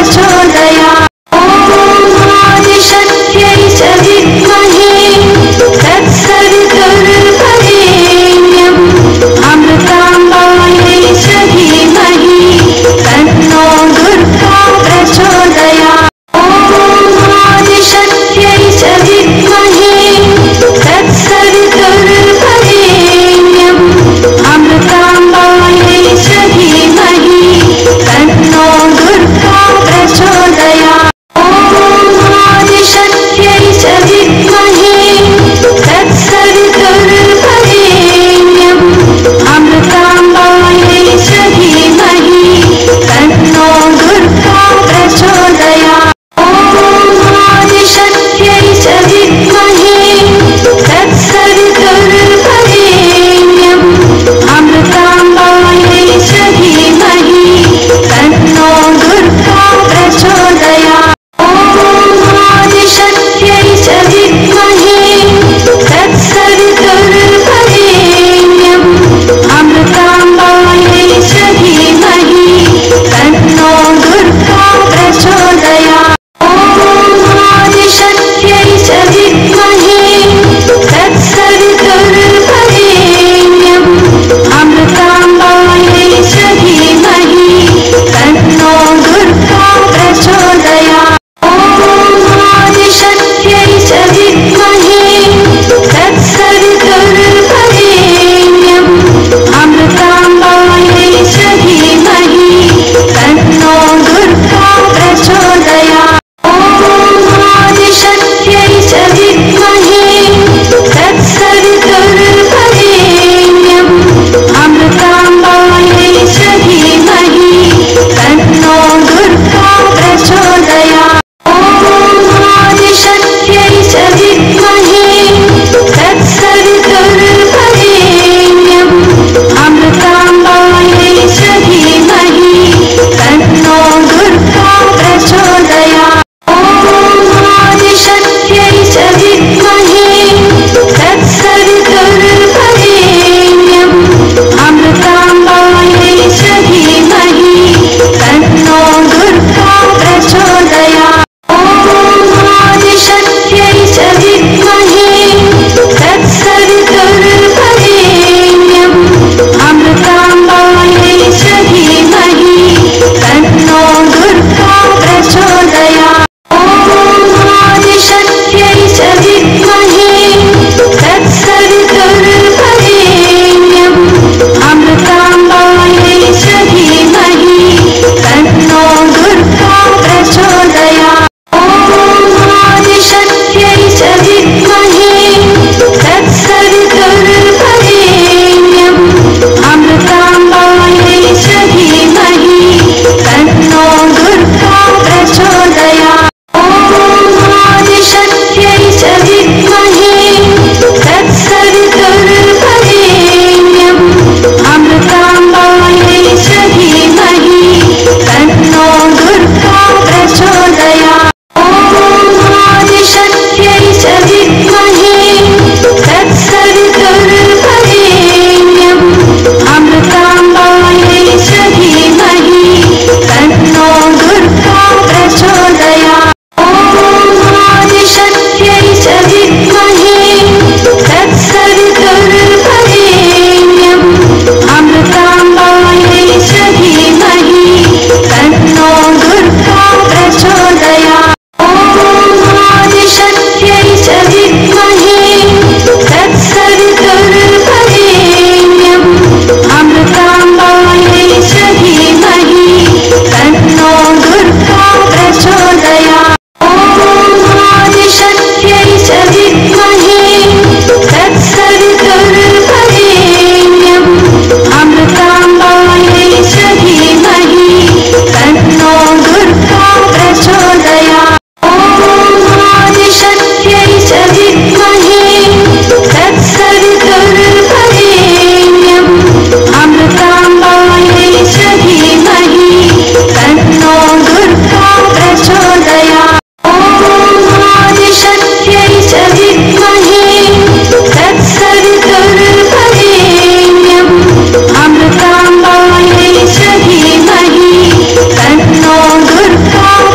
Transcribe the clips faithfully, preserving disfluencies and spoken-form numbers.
प्रचोदयात्। ॐ आदिशक्त्यै च विद्महे तत्सवितुर्वरेण्यम् अमृताम्बायै च धीमहि तन्नो दुर्गा प्रचोदयात्। ॐ आदिशक्त्यै च विद्महे तत्सवितुर्वरेण्यम् अमृताम्बायै च धीमहि तन्नो दुर्गा प्रचोदयात्। ॐ आदिशक्त्यै च विद्महे तत्सवितुर्वरेण्यम् अमृताम्बायै च धीमहि तन्नो दुर्गा प्रचोदयात्। ॐ आदिशक्त्यै च विद्महे तत्सवितुर्वरेण्यम् अमृताम्बायै च धीमहि तन्नो दुर्गा प्रचोदयात्। ॐ आदिशक्त्यै च विद्महे तत्सवितुर्वरेण्यम् अमृताम्बायै च धीमहि तन्नो दुर्गा प्रचोदयात्। ॐ आदिशक्त्यै च विद्महे तत्सवितुर्वरेण्यम् अमृताम्बायै च धीमहि तन्नो दुर्गा प्रचोदयात्। ॐ आदिशक्त्यै च विद्महे तत्सवितुर्वरेण्यम् अमृताम्बायै च धीमहि तन्नो दुर्गा प्रचोदयात्। ॐ आदिशक्त्यै च विद्महे तत्सवितुर्वरेण्यम् अमृताम्बायै च धीमहि तन्नो दुर्गा प्रचोदयात्। ॐ आदिशक्त्यै च विद्महे तत्सवितुर्वरेण्यम् अमृताम्बायै च धीमहि तन्नो दुर्गा प्रचोदयात्। ॐ आदिशक्त्यै च विद्महे तत्सवितुर्वरेण्यम् अमृताम्बायै च धीमहि तन्नो दुर्गा प्रचोदयात्। ॐ आदिशक्त्यै च विद्महे तत्सवितुर्वरेण्यम् अमृताम्बायै च धीमहि तन्नो दुर्गा प्रचोदयात्। ॐ आदिशक्त्यै च विद्महे तत्सवितुर्वरेण्यम् अमृताम्बायै च धीमहि तन्नो दुर्गा प्रचोदयात्। ॐ आदिशक्त्यै च विद्महे तत्सवितुर्वरेण्यम् अमृताम्बायै च धीमहि तन्नो दुर्गा प्रचोदयात्। ॐ आदिशक्त्यै च विद्महे तत्सवितुर्वरेण्यम् अमृताम्बायै च धीमहि तन्नो दुर्गा प्रचोदयात्। ॐ आदिशक्त्यै च विद्महे तत्सवितुर्वरेण्यम् अमृताम्बायै च धीमहि तन्नो दुर्गा प्रचोदयात्। ॐ आदिशक्त्यै च विद्महे तत्सवितुर्वरेण्यम् अमृताम्बायै च धीमहि तन्नो दुर्गा प्रचोदयात्। ॐ आदिशक्त्यै च विद्महे तत्सवितुर्वरेण्यम् अमृताम्बायै च धीमहि तन्नो दुर्गा प्रचोदयात्। ॐ आदिशक्त्यै च विद्महे तत्सवितुर्वरेण्यम् अमृताम्बायै च धीमहि तन्नो दुर्गा प्रचोदयात्। ॐ आदिशक्त्यै च विद्महे तत्सवितुर्वरेण्यम् अमृताम्बायै च धीमहि तन्नो दुर्गा प्रचोदयात्। ॐ आदिशक्त्यै च विद्महे तत्सवितुर्वरेण्यम् अमृताम्बायै च धीमहि तन्नो दुर्गा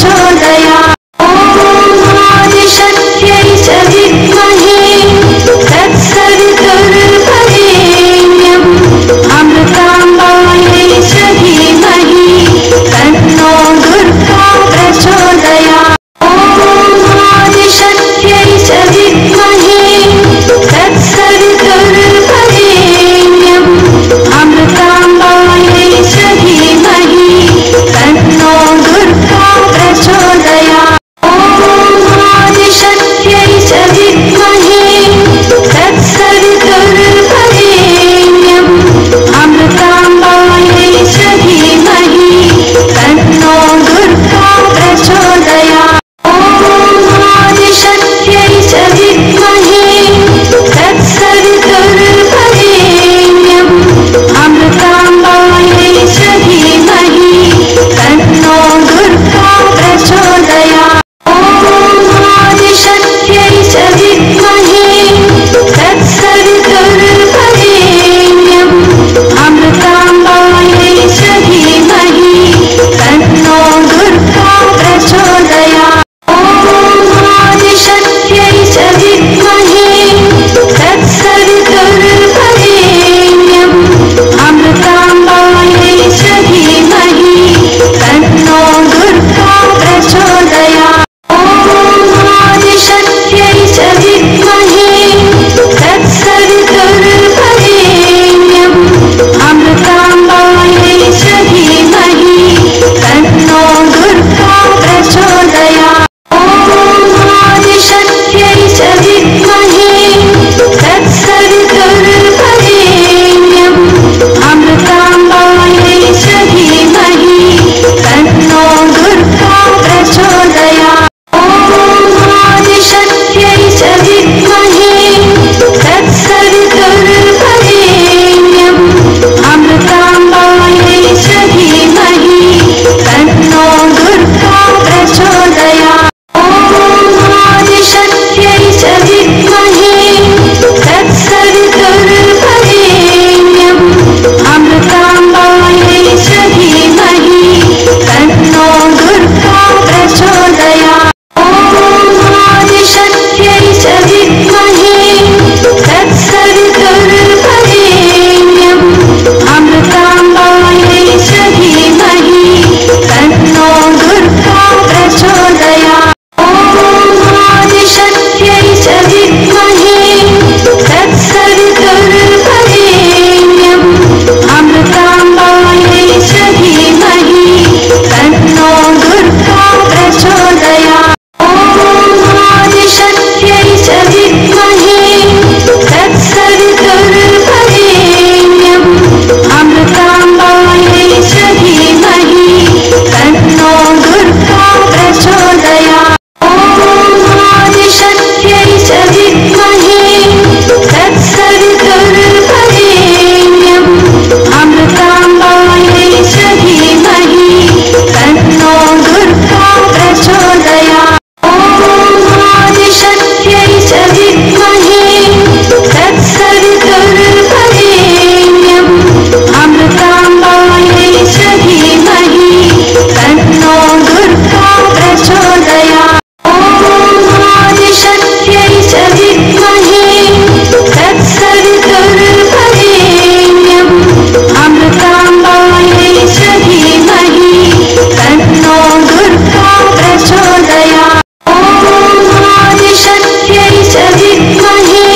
प्रचोदयात्। ॐ आदिशक्त्यै च विद्महे तत्सवितुर्वरेण्यम् अमृताम्बायै च धीमहि तन्नो दुर्गा प्रचोदयात्। ॐ आदिशक्त्यै च विद्महे तत्सवितुर्वरेण्यम् अमृताम्बायै च धीमहि तन्नो दुर्गा प्रचोदयात्। ॐ आदिशक्त्यै च विद्महे तत्सवितुर्वरेण्यम् अमृताम्बायै च धीमहि तन्नो दुर्गा प्रचोदयात्। ॐ आदिशक्त्यै च विद्महे तत्सवितुर्वरेण्यम् अमृताम्बायै च धीमहि तन्नो दुर्गा प्रचोदयात्। ॐ आदिशक्त्यै च विद्महे तत्सवितुर्वरेण्यम् अमृताम्बायै च धीमहि तन्नो दुर्गा प्रचोदयात्। ॐ आदिशक्त्यै च विद्महे तत्सवितुर्वरेण्यम् अमृताम्बायै च धीमहि तन्नो दुर्गा प्रचोदयात्। ॐ आदिशक्त्यै च विद्महे तत्सवितुर्वरेण्यम् अमृताम्बायै च धीमहि तन्नो दुर्गा प्रचोदयात्। ॐ आदिशक्त्यै च विद्महे तत्सवितुर्वरेण्यम् अमृताम्बायै च धीमहि तन्नो दुर्गा प्रचोदयात्। ॐ आदिशक्त्यै च विद्महे तत्सवितुर्वरेण्यम् अमृताम्बायै च धीमहि तन्नो दुर्गा प्रचोदयात्। ॐ आदिशक्त्यै च विद्महे तत्सवितुर्वरेण्यम् अमृताम्बायै च धीमहि तन्नो दुर्गा प्रचोदयात्। ॐ आदिशक्त्यै च विद्महे तत्सवितुर्वरेण्यम् अमृताम्बायै च धीमहि तन्नो दुर्गा प्रचोदयात्। ॐ आदिशक्त्यै च विद्महे तत्सवितुर्वरेण्यम् अमृताम्बायै च धीमहि तन्नो दुर्गा प्रचोदयात्। ॐ आदिशक्त्यै च विद्महे तत्सवितुर्वरेण्यम् अमृताम्बायै च धीमहि तन्नो दुर्गा प्रचोदयात्। ॐ आदिशक्त्यै च विद्महे तत्सवितुर्वरेण्यम् अमृताम्बायै च धीमहि तन्नो दुर्गा प्रचोदयात्। ॐ आदिशक्त्यै च विद्महे तत्सवितुर्वरेण्यम् अमृताम्बायै च धीमहि तन्नो दुर्गा प्रचोदयात्। ॐ आदिशक्त्यै च विद्महे तत्सवितुर्वरेण्यम् अमृताम्बायै च धीमहि तन्नो दुर्गा प्रचोदयात्। ॐ आदिशक्त्यै च विद्महे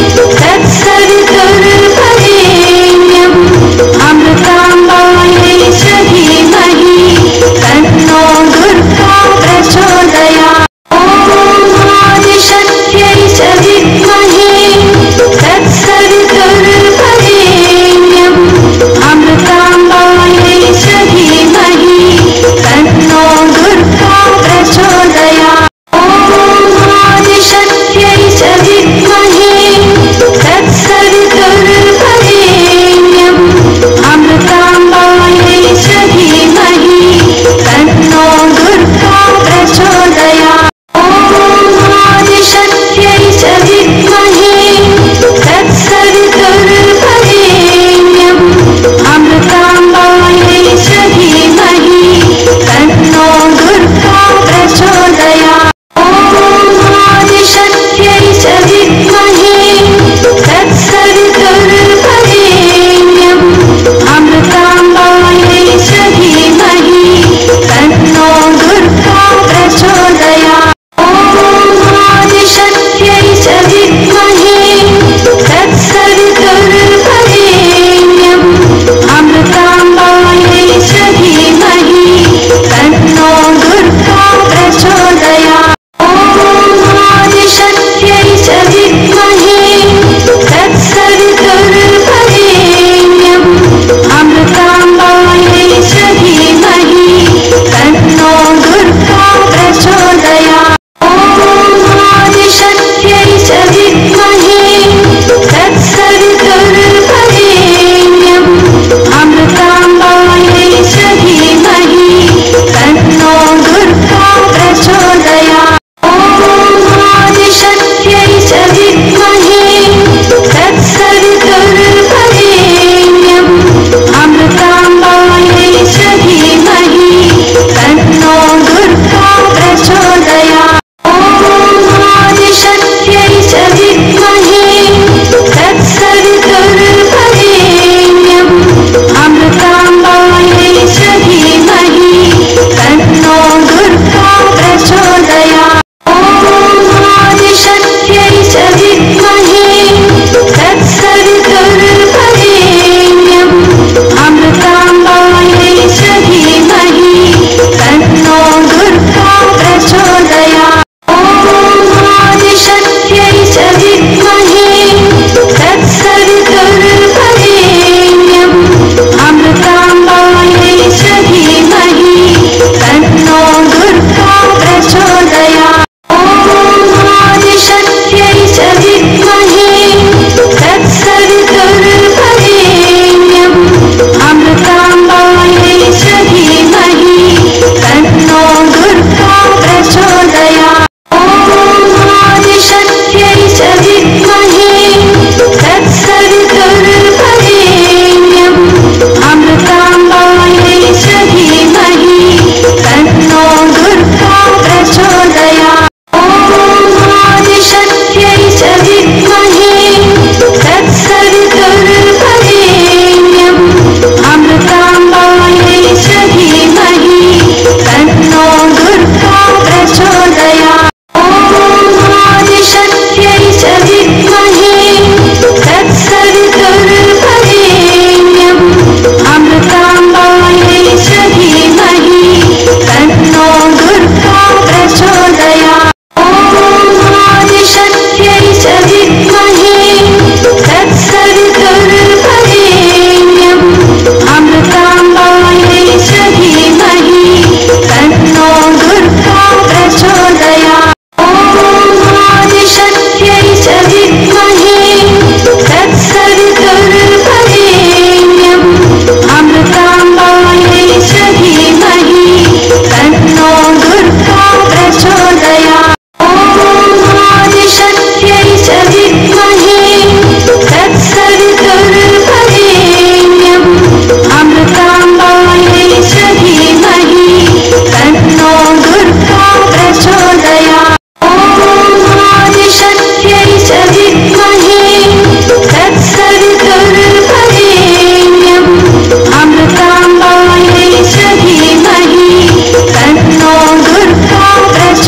तत्सवितुर्वरेण्यम् अमृताम्बायै च धीमहि तन्नो दुर्गा प्रचोदयात्। ॐ आदिशक्त्यै च विद्महे तत्सवितुर्वरेण्यम् अमृताम्बायै च धीमहि तन्नो दुर्गा प्रचोदयात्। ॐ आदिशक्त्यै च विद्महे तत्सवितुर्वरेण्यम् अमृताम्बायै च धीमहि तन्नो दुर्गा प्रचोदयात्। ॐ आदिशक्त्यै च विद्महे तत्सवितुर्वरेण्यम् अमृताम्बायै च धीमहि तन्नो दुर्गा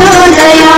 प्रचोदयात्